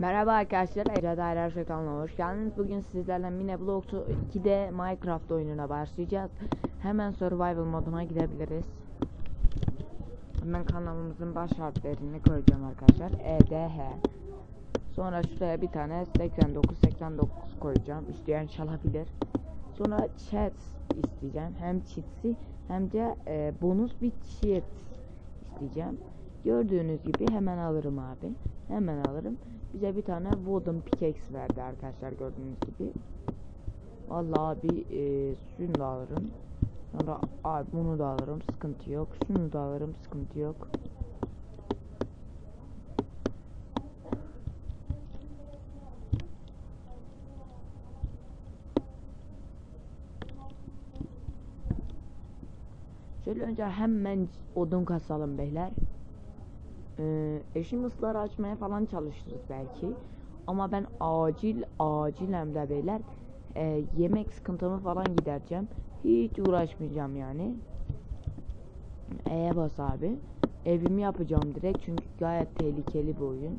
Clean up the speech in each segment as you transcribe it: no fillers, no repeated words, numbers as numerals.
Merhaba arkadaşlar, Ece Dairer kanalına hoş geldiniz. Bugün sizlerle Mineblox 2'de Minecraft oyununa başlayacağız. Hemen Survival moduna gidebiliriz. Hemen kanalımızın baş harflerini koyacağım arkadaşlar. EDH. Sonra şuraya bir tane 89 koyacağım. İsteyen çalabilir. Sonra chat isteyeceğim. Hem cheats'i hem de bonus bir cheat isteyeceğim. Gördüğünüz gibi hemen alırım abi. Hemen alırım. Bize bir tane wooden pickaxe verdi arkadaşlar, gördüğünüz gibi. Vallahi abi şunu da alırım. Sonra abi bunu da alırım, sıkıntı yok. Şunu da alırım, sıkıntı yok. Şöyle önce hemen odun kasalım beyler. Eşim ısları açmaya falan çalışırız belki. Ama ben acilen de beyler yemek sıkıntımı falan gidereceğim. Hiç uğraşmayacağım yani. Bas abi. Evimi yapacağım direkt çünkü gayet tehlikeli bir oyun.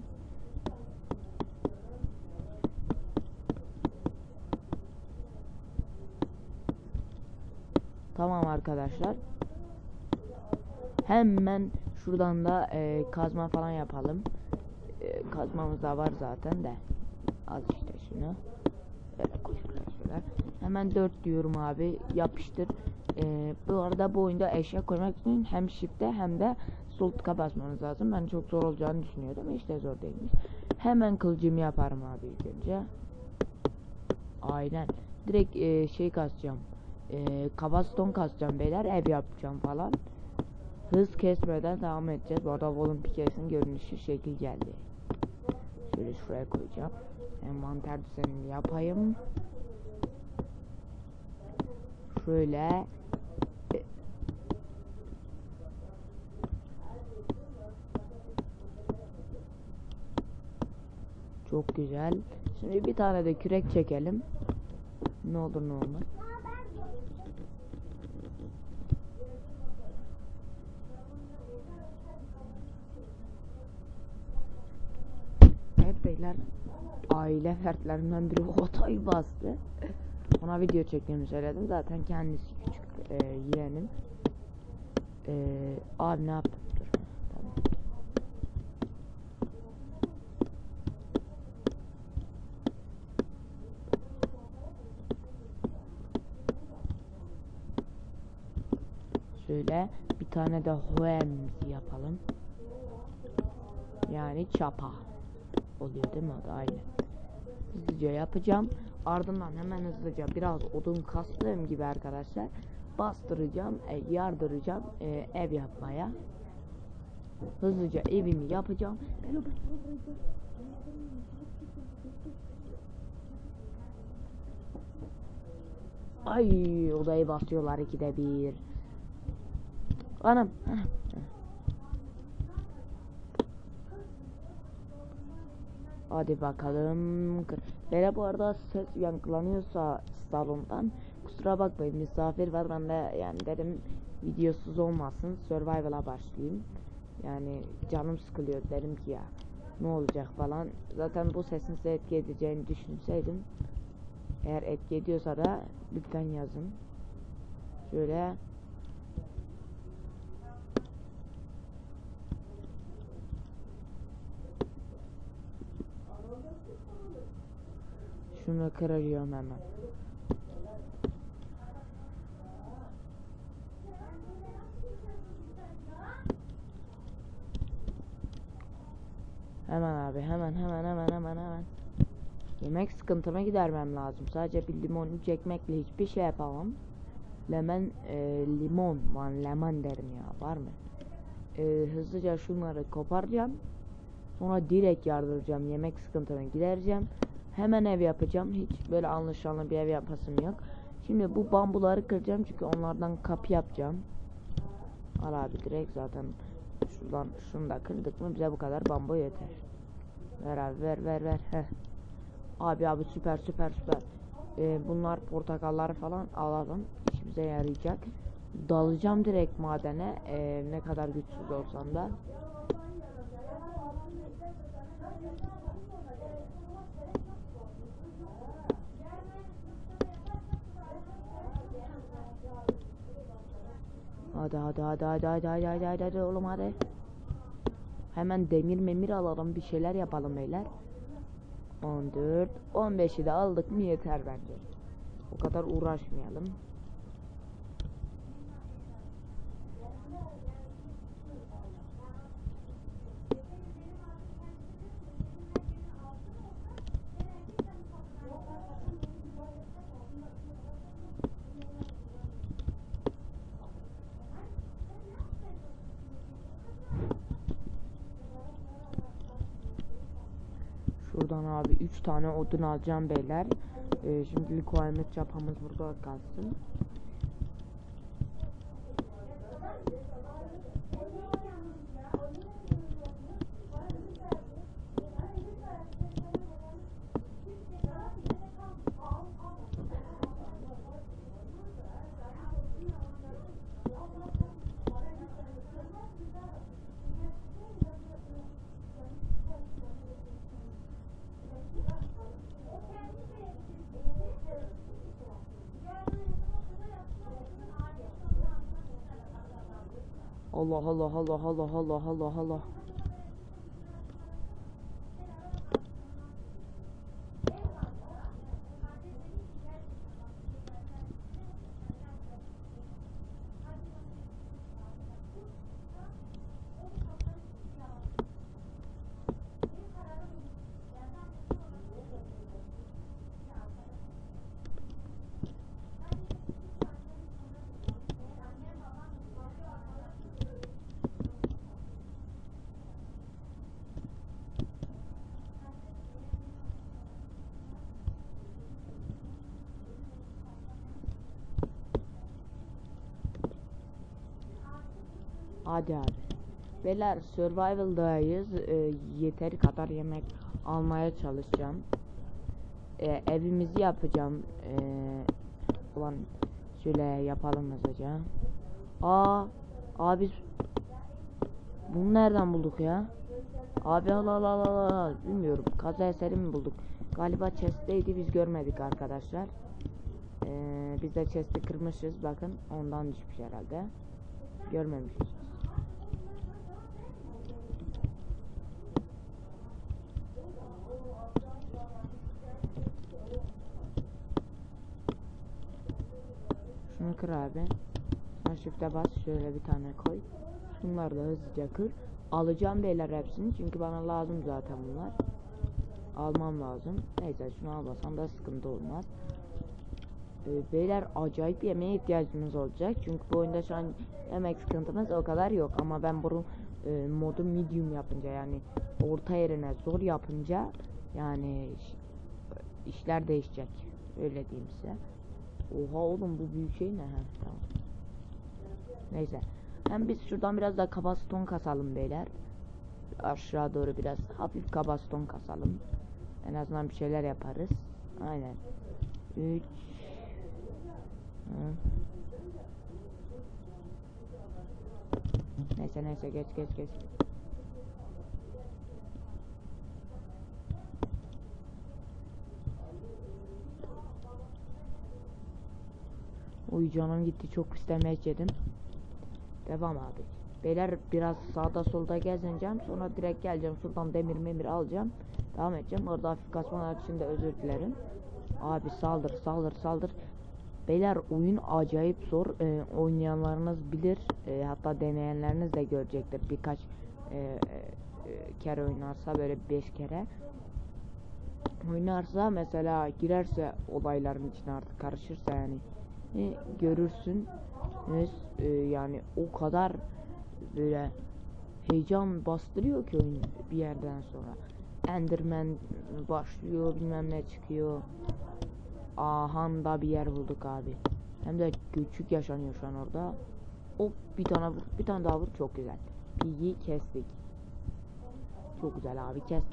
Tamam arkadaşlar. Hemen şuradan da kazma falan yapalım. Kazmamız da var zaten de. Az işte şunu. Böyle koşular. Hemen 4 diyorum abi. Yapıştır. Bu arada bu oyunda eşya koymak için hem shift'e hem de sol tıka basmanız lazım. Ben çok zor olacağını düşünüyordum. İşte zor değilmiş. Hemen kılıcımı yaparım abi ilk önce. Aynen. Direkt şey kasacağım. Kabaston kasacağım beyler. Ev yapacağım falan. Hız kesmeden devam edeceğiz. Bu arada wooden pickaxe'in görünüşü şekil geldi. Şöyle şuraya koyacağım. Envanter düzenini yapayım. Şöyle. Çok güzel. Şimdi bir tane de kürek çekelim. Ne olur ne olmaz. Evet beyler. Aile fertlerimden biri otayı bastı. Ona video çektiğimi söyledim. Zaten kendisi küçük yeğenim. Abi ne yaptım? Dur. Tamam. Şöyle bir tane de hoemzi yapalım. Yani çapa oluyor değil mi adı? Aynen. Hızlıca yapacağım. Ardından hemen hızlıca biraz odun kastığım gibi arkadaşlar bastıracağım, yardıracağım ev yapmaya. Hızlıca evimi yapacağım. Ay, odayı basıyorlar ikide bir. Anam. Hadi bakalım. Böyle bu arada ses yankılanıyorsa salondan kusura bakmayın, misafir var, ben de yani dedim videosuz olmasın, survival'a başlayayım. Yani canım sıkılıyor, dedim ki ya ne olacak falan. Zaten bu sesin size etki edeceğini düşünseydim, eğer etki ediyorsa da lütfen yazın. Şöyle şunu kırıyorum hemen. Hemen abi, hemen. Yemek sıkıntımı gidermem lazım. Sadece bir limon çekmekle hiçbir şey yapamam. Lemon derim ya, var mı? Hızlıca şunları koparacağım. Sonra direkt yardıracağım. Yemek sıkıntımı gidereceğim. Hemen ev yapacağım. Hiç böyle anlaşılan bir ev yapasım yok. Şimdi bu bambuları kıracağım çünkü onlardan kapı yapacağım. Al abi direkt, zaten şuradan şunu da kırdık mı bize bu kadar bambu yeter. Ver abi, ver. Heh. Abi süper. Bunlar portakallar falan alalım. İşimize yarayacak. Dalacağım direkt madene. Ne kadar güçsüz olsam da. Hadi oğlum hadi. Hemen demir memir alalım, bir şeyler yapalım beyler. 14 15'i de aldık mı yeter bence. O kadar uğraşmayalım. Şuradan abi 3 tane odun alacağım beyler. Şimdilik o emet çapamız burada kalsın. Allah. Hadi abi. Beyler survival'dayız. Yeteri kadar yemek almaya çalışacağım. Evimizi yapacağım. Ulan şöyle yapalım hızlıca. Abi bunu nereden bulduk ya? Abi Allah. Bilmiyorum. Kaza eseri mi bulduk? Galiba chest'teydi, biz görmedik arkadaşlar. Biz de chest'i kırmışız, bakın ondan düşmüş herhalde. Görmemişiz. Şunu kır abi. Shift'e bas, şöyle bir tane koy. Şunları da hızlıca kır. Alacağım beyler hepsini, çünkü bana lazım zaten bunlar. Almam lazım. Neyse, şunu almasam da sıkıntı olmaz. Beyler acayip yemeğe ihtiyacımız olacak, çünkü bu oyunda şu an yemek sıkıntımız o kadar yok, ama ben bunu modu medium yapınca, yani orta yerine zor yapınca, yani işler değişecek, öyle diyeyim size. Oha oğlum, bu büyük şey ne? Tamam. Neyse, hem biz şuradan biraz daha kabaston kasalım beyler. Aşağı doğru biraz hafif kabaston kasalım, en azından bir şeyler yaparız. Aynen. 3 Neyse geç. Oy canım gitti, çok pis demeç yedim. Devam abi. Beyler biraz sağda solda gezineceğim, sonra direkt geleceğim, şuradan demir memir alacağım, devam edeceğim. Orada hafif kasmalar için de özür dilerim. Abi saldır. Beyler oyun acayip zor. Oynayanlarınız bilir, hatta deneyenleriniz de görecektir. Birkaç kere oynarsa, böyle 5 kere oynarsa, mesela girerse olayların içine, artık karışırsa, yani görürsün. Yani o kadar böyle heyecan bastırıyor ki oyun bir yerden sonra. Enderman başlıyor, bilmem ne çıkıyor. Da bir yer bulduk abi. Hem de küçük yaşanıyor şu an orada. Hop, bir tane daha vur, çok güzel. Pig'i kestik. Çok güzel abi. Kes.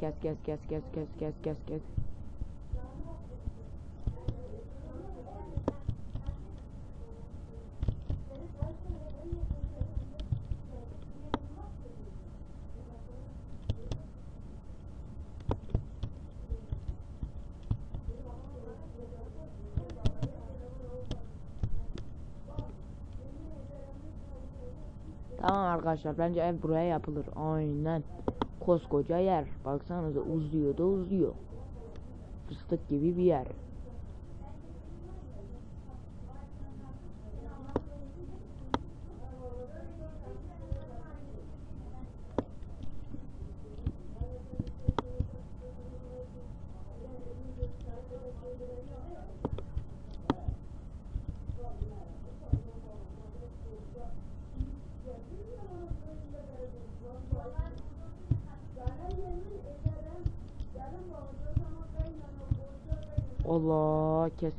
Tamam arkadaşlar, bence ev buraya yapılır. Aynen. Koskoca yer. Baksanıza, uzuyor da uzuyor. Fıstık gibi bir yer. Allah, kes.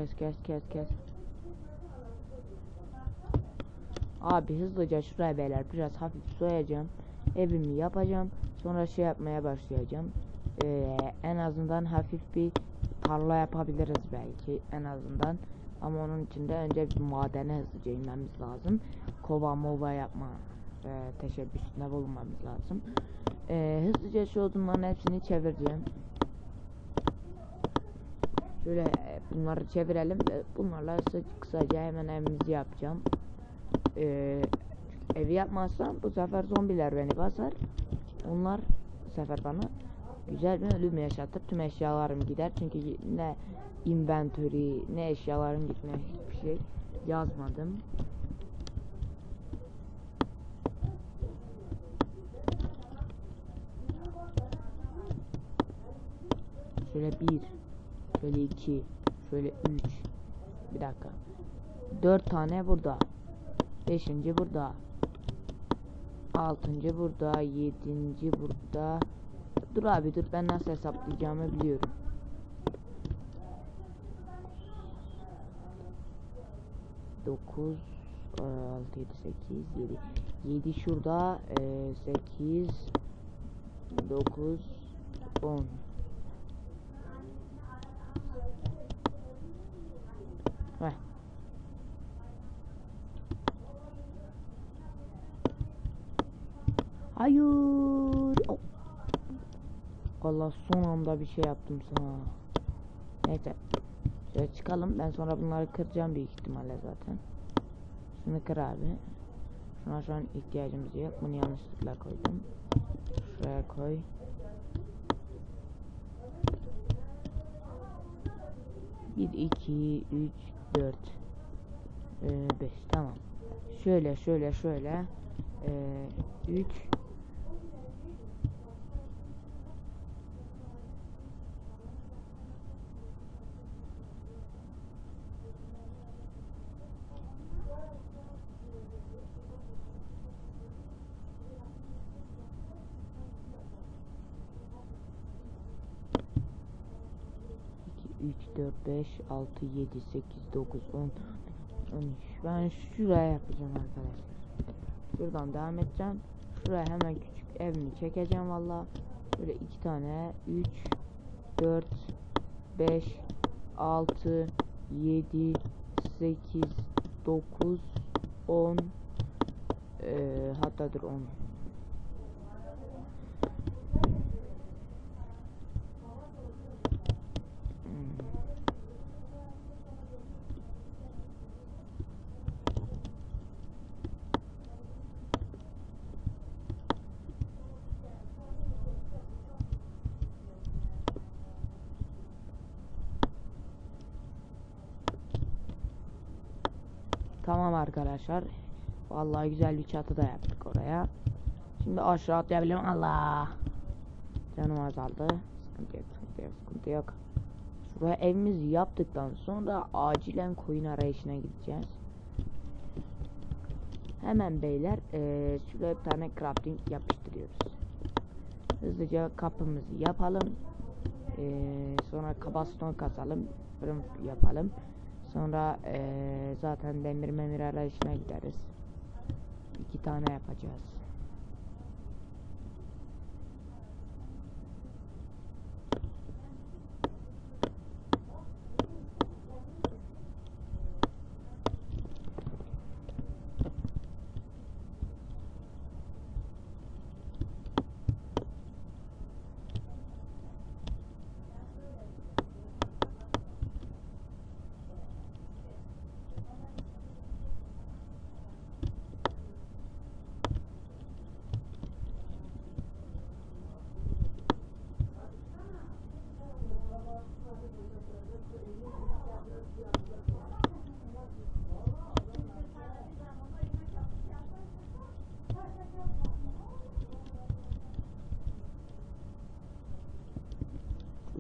Abi hızlıca şuraya beyler biraz hafif soyacağım. Evimi yapacağım. Sonra şey yapmaya başlayacağım. En azından hafif bir tarla yapabiliriz belki en azından. Ama onun için de önce bir madene hızlıca inmemiz lazım. Kova mova yapma teşebbüsünde bulunmamız lazım. Hızlıca şu odunların hepsini çevireceğim. Şöyle bunları çevirelim ve bunlarla kısaca hemen evimizi yapacağım. Evi yapmazsam bu sefer zombiler beni basar. Onlar bu sefer bana güzel bir ölüm yaşatır. Tüm eşyalarım gider. Çünkü ne inventory ne eşyalarım gitmeye hiçbir şey yazmadım. Şöyle 1, şöyle 2, şöyle 3. Bir dakika. 4 tane burada. 5. burada. 6. burada. 7. burada. Dur abi dur, ben nasıl hesaplayacağımı biliyorum. Dokuz, 6, 7, 8, 7. 7 şurada. 8, 9, 10. Heh. Hayır. Oh. Allah, son anda bir şey yaptım sana. Neyse. Şöyle çıkalım. Ben sonra bunları kıracağım büyük ihtimalle zaten. Şunu kır abi. Şuna şu an ihtiyacımız yok. Bunu yanlışlıkla koydum. Şuraya koy. Bir, 2, 3, 4, 5. Tamam. Şöyle. 3. Üç, 4, 5, 6, 7, 8, 9, 10, 13. Ben şuraya yapacağım arkadaşlar. Şuradan devam edeceğim. Şuraya hemen küçük evimi çekeceğim valla. Böyle 2 tane. 3, 4, 5, 6, 7, 8, 9, 10. Hatta dur 10. Tamam arkadaşlar. Vallahi güzel bir çatı da yaptık oraya. Şimdi aşağı atlayabilirim. Allah. Canım azaldı. Sıkıntı yok. Şuraya evimizi yaptıktan sonra acilen koyun arayışına gideceğiz. Hemen beyler şuraya bir tane crafting yapıştırıyoruz. Hızlıca kapımızı yapalım. Sonra kabaston kasalım. Fırın yapalım. Sonra zaten demir arayışına gideriz. 2 tane yapacağız.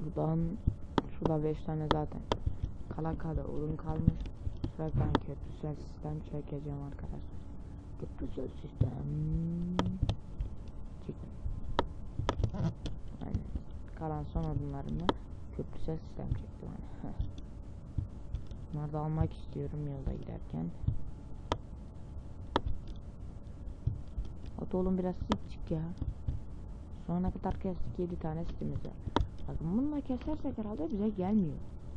Şurada 5 tane zaten kala odun kalmış. Şuradan köprüsel sistem çekeceğim arkadaşlar. Köprüsel sistem çek. Aynen. Kalan son odunlarımla köprüsel sistem çektim hani. Bunları da almak istiyorum yolda giderken. At oğlum biraz sık çık ya. Sonuna kadar kestik, 7 tane sitimiz var. Bakın bununla kesersek herhalde bize gelmiyor.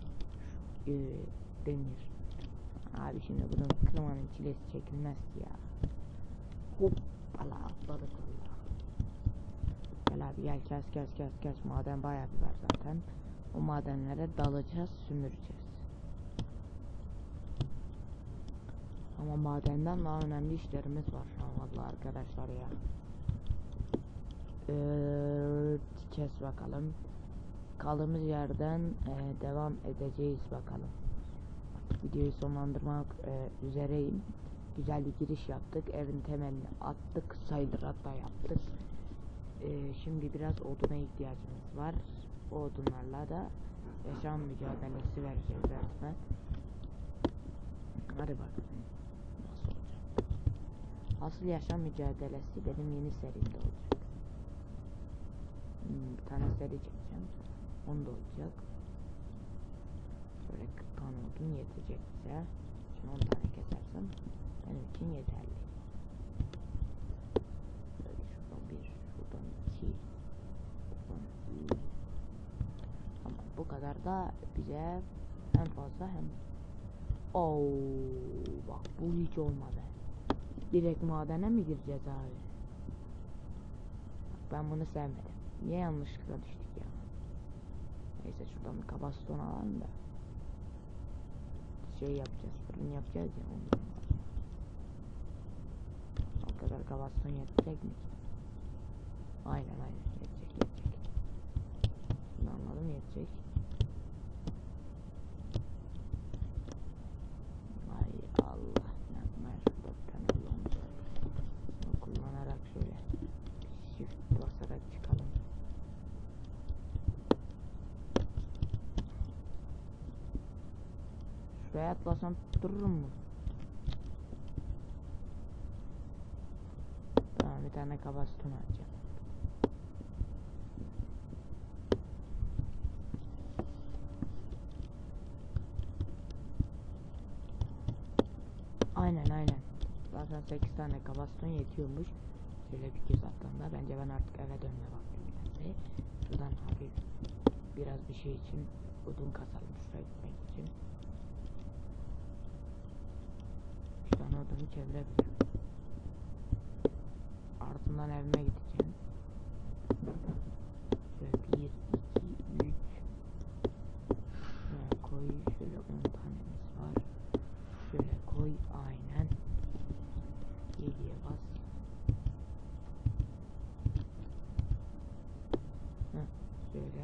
Demir. Abi şimdi bunun kırmanın çilesi çekilmez ki ya. Hoppala atladık valla. Gel abi gel, kes. Maden bayağı bir var zaten. O madenlere dalacağız, sömüreceğiz. Ama madenden daha önemli işlerimiz var şu an valla arkadaşlar ya. Kes bakalım. Kaldığımız yerden devam edeceğiz bakalım. Videoyu sonlandırmak üzereyim. Güzel bir giriş yaptık. Evin temelini attık. Sayılır hatta yaptık. Şimdi biraz oduna ihtiyacımız var. O odunlarla da yaşam mücadelesi vereceğiz resmen. Hadi bakalım. Nasıl olacak? Asıl yaşam mücadelesi benim yeni serimde olacak. Bir tane seri çekeceğim. Onda olacak. Böyle 40 tane odun yetecek bize. Şimdi 10 tane kesersem benim için yeterli. Böyle şuradan 1, şuradan 2, şuradan 3. Tamam, bu kadar da bize hem fazla hem... bak bu hiç olmadı. Direkt madene mi gireceğiz abi? Bak ben bunu sevmedim. Niye yanlışlıkla düştük ya? Neyse şuradan bir kabaston alalım da şey yapacağız, fırın yapacağız ya ondan. O kadar kabaston yetecek mi? Aynen yetecek. Şimdi anladım, yetecek. Ay Allah, yapmaya şurada bir tane kullanacağım. Bunu kullanarak şöyle shift basarak çıkalım. Şuraya atlasam dururum mu? Tamam, bir tane kabaston alacağım. Aynen. Zaten 8 tane kabaston yetiyormuş. Şöyle bir göz attığımda bence ben artık eve dönme vaktim geldi. Şuradan hafif biraz bir şey için odun kasalım şuraya gitmek için. 3 tane odunu çevirebilirim. Ardından evime gideceğim. Şöyle 1, 2, 3. Şöyle koy, şöyle 10 tanemiz var. Şöyle koy, aynen. 7'ye bas. Şöyle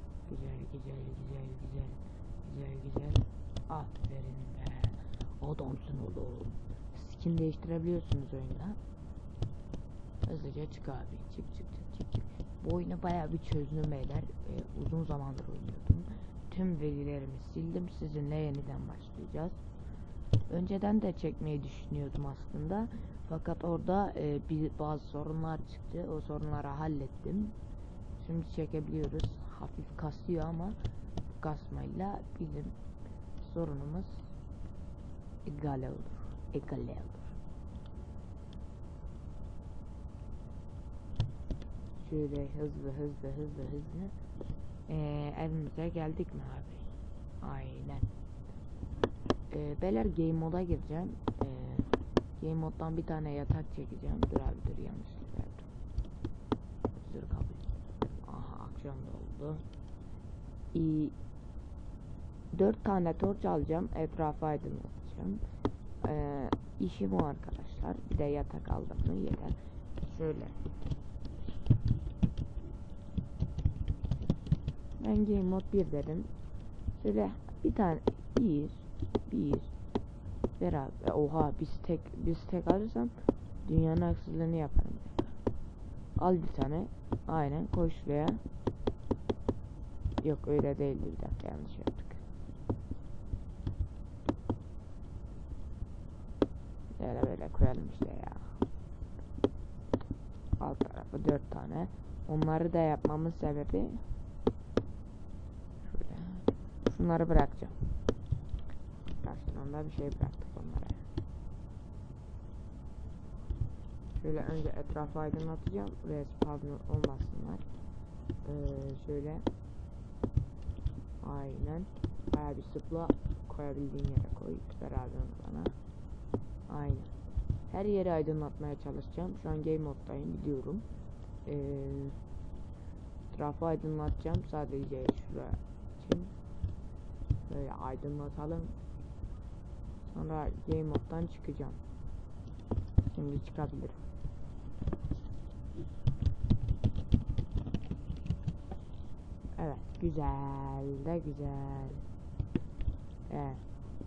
güzel. Aferin be. Adamsın oğlum. Skin değiştirebiliyorsunuz oyunda. Hızlıca çık abi. Çık. Bu oyunu bayağı bir çözdüm beyler. Uzun zamandır oynuyordum. Tüm verilerimi sildim. Sizinle yeniden başlayacağız. Önceden de çekmeyi düşünüyordum aslında. Fakat orada bazı sorunlar çıktı. O sorunları hallettim. Şimdi çekebiliyoruz. Hafif kasıyor ama kasmayla bizim sorunumuz egale olur. Şöyle hızlı. Evimize geldik mi abi? Aynen. Beyler game moda gireceğim. Game moddan bir tane yatak çekeceğim. Dur yanlışlıkla yaptım. Dur kabul. Aha, akşam da oldu. 4 tane torç alacağım. Etrafı aydınlatacağım. İşim o arkadaşlar. Bir de yatak aldım mı yeter. Şöyle. Ben game mod 1 dedim. Şöyle bir tane bir beraber. Oha, biz tek alırsam dünyanın haksızlığını yaparım. Al bir tane. Aynen, koy şuraya. Yok öyle değildi, bir dakika yanlış yaptık. Böyle koyalım işte ya. Alt tarafı 4 tane. Onları da yapmamın sebebi şöyle. Şunları bırakacağım. Karşılığında bir şey bıraktık onlara. Şöyle önce etrafı aydınlatacağım ve spawn olmasınlar. Şöyle. Aynen. Bayağı bir sıkla koyabildiğin yere koy. Ver abi onu bana. Aynen. Her yeri aydınlatmaya çalışacağım. Şu an game moddayım, biliyorum. Etrafı aydınlatacağım sadece şuraya için. Böyle aydınlatalım. Sonra game moddan çıkacağım. Şimdi çıkabilirim. Evet, güzel de güzel. Evet.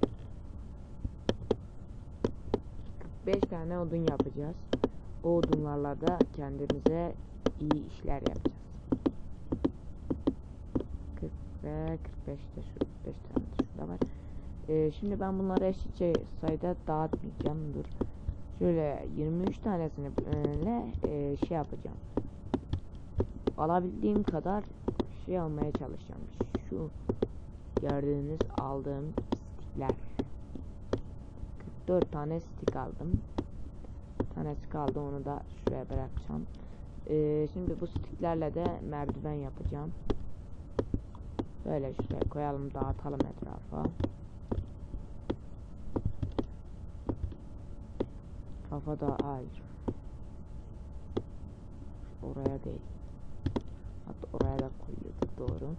5 tane odun yapacağız. O odunlarla da kendimize iyi işler yapacağız. 40 ve 45'te şu 5 tane de şurada var. Şimdi ben bunları eşitçe sayıda dağıtmayacağım. Dur. Şöyle 23 tanesini şey yapacağım. Alabildiğim kadar şey almaya çalışacağım. Şu gördüğünüz aldığım stikler. 44 tane stik aldım. Bir tanesi kaldı, onu da şuraya bırakacağım. Şimdi bu stiklerle de merdiven yapacağım. Böyle şuraya koyalım, dağıtalım etrafa. Kafada hayır. Oraya değil. Hatta oraya da koyuyorduk, doğru.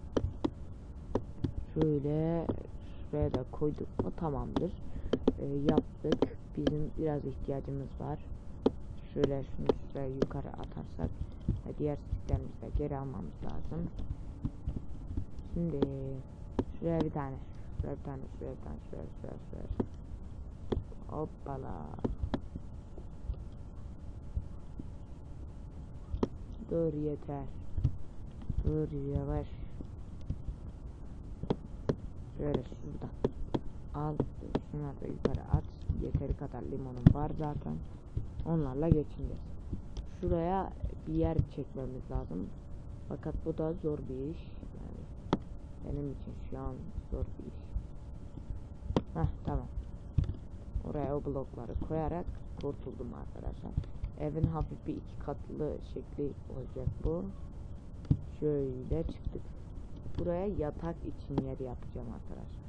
Şöyle şuraya da koyduk. O tamamdır. Yaptık. Bizim biraz ihtiyacımız var. Şöyle şunu şuraya yukarı atarsak diğer stiklerimizi de geri almamız lazım. Şimdi şuraya bir tane, şuraya bir tane, şuraya bir tane, şuraya. Hoppala. Dur yeter. Dur yavaş. Şöyle şuradan al, şunları da yukarı at. Yeteri kadar limonum var zaten. Onlarla geçineceğiz. Şuraya bir yer çekmemiz lazım. Fakat bu da zor bir iş. Yani benim için şu an zor bir iş. Tamam. Oraya o blokları koyarak kurtuldum arkadaşlar. Evin hafif bir 2 katlı şekli olacak bu. Şöyle çıktık. Buraya yatak için yer yapacağım arkadaşlar.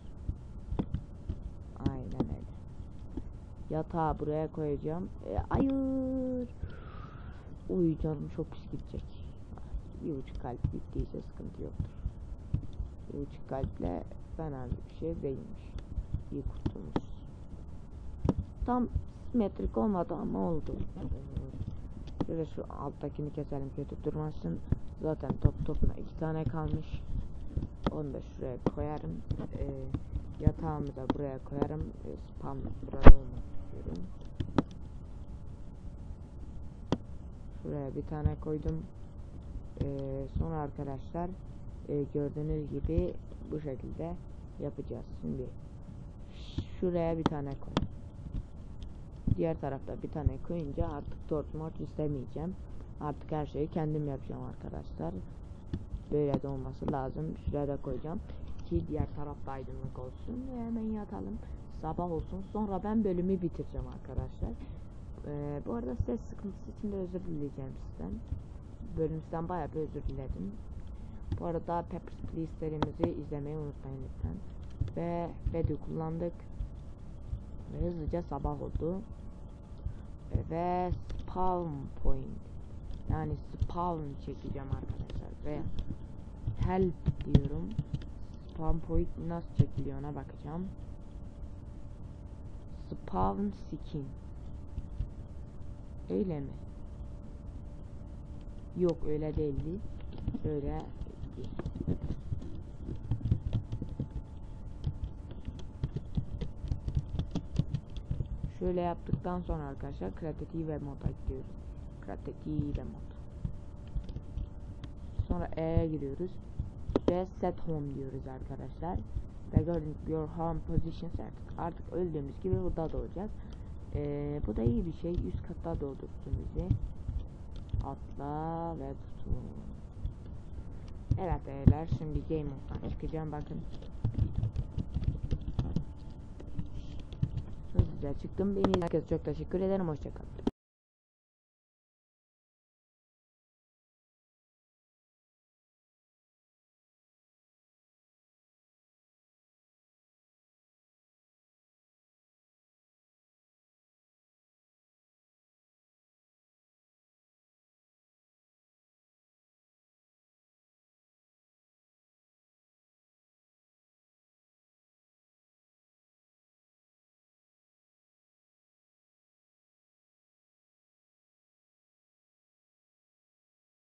Aynen öyle. Yatağı buraya koyacağım. Hayır. Uy, canım çok pis gidecek. 1,5 kalp gittiyse sıkıntı yoktur. 1,5 kalple fena bir şey değilmiş. İyi kurtulmuş. Tam simetrik olmadı ama oldu. Şöyle şu alttakini keselim, kötü durmasın. Zaten topuna 2 tane kalmış. Onu da şuraya koyarım. Yatağımı da buraya koyarım. Spam burada olmak istiyorum. Şuraya bir tane koydum. Sonra arkadaşlar gördüğünüz gibi bu şekilde yapacağız. Şimdi şuraya bir tane koy. Diğer tarafta bir tane koyunca artık torch istemeyeceğim. Artık her şeyi kendim yapacağım arkadaşlar. Böyle de olması lazım. Şuraya da koyacağım ki diğer tarafta aydınlık olsun ve hemen yatalım. Sabah olsun. Sonra ben bölümü bitireceğim arkadaşlar. Bu arada ses sıkıntısı için de özür dileyeceğim sizden. Bölümümüzden bayağı bir özür diledim. Bu arada Papers, Please serimizi izlemeyi unutmayın lütfen. Ve Bedu kullandık. Ve hızlıca sabah oldu. Ve spawn point, yani spawn çekeceğim arkadaşlar. Ve help diyorum. Spawn point nasıl çekiliyor ona bakacağım. Spawn skin. Öyle mi? Yok, öyle değildi. Öyle. Şöyle yaptıktan sonra arkadaşlar Creative Mode'a gidiyoruz. Creative Mode. Sonra E'ye giriyoruz. Buraya set home diyoruz arkadaşlar. Ve gördüğünüz gibi your home position set. Artık öldüğümüz gibi burada doğacak. Bu da iyi bir şey. Üst katta doğdursun bizi. Atla ve tutun. Evet beyler, şimdi game mode'dan çıkacağım, bakın. Hızlıca çıktım. Beni izlediğiniz için çok teşekkür ederim. Hoşçakalın.